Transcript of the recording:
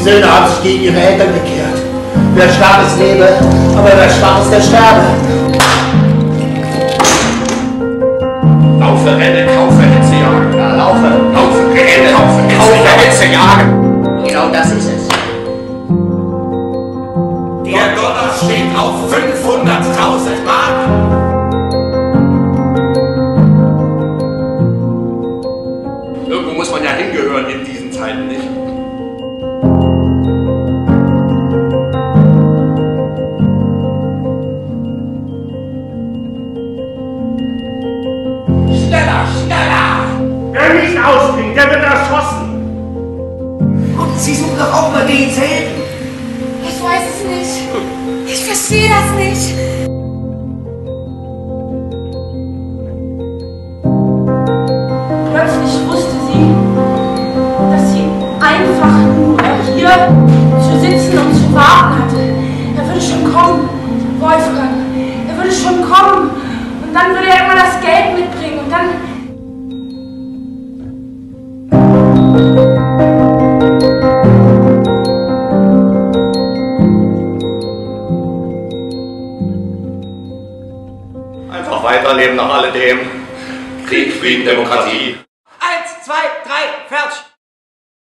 Söhne haben sich gegen ihre Eltern gekehrt. Wer stark ist, lebe, aber wer schwach ist, der sterbe. Laufe, renne, kaufe, Hetze, jagen. Ja, laufe. Laufe, renne, kaufe, Hetze, jagen. Genau das ist es. Der Dollar steht auf 500.000 Mark. Irgendwo muss man ja hingehören in diesen Zeiten, nicht? Schneller, schneller! Wer nicht ausbringt, der wird erschossen! Und Sie suchen doch auch mal denselben! Ich weiß es nicht. Ich verstehe das nicht. Plötzlich wusste sie, dass sie einfach nur hier zu sitzen und zu warten hatte. Er würde schon kommen, Wolfgang. Er würde schon kommen. Und dann würde er immer das Geld mitbringen. Und dann... Einfach weiterleben nach alledem. Krieg, Frieden, Demokratie. 1, 2, 3, fertig!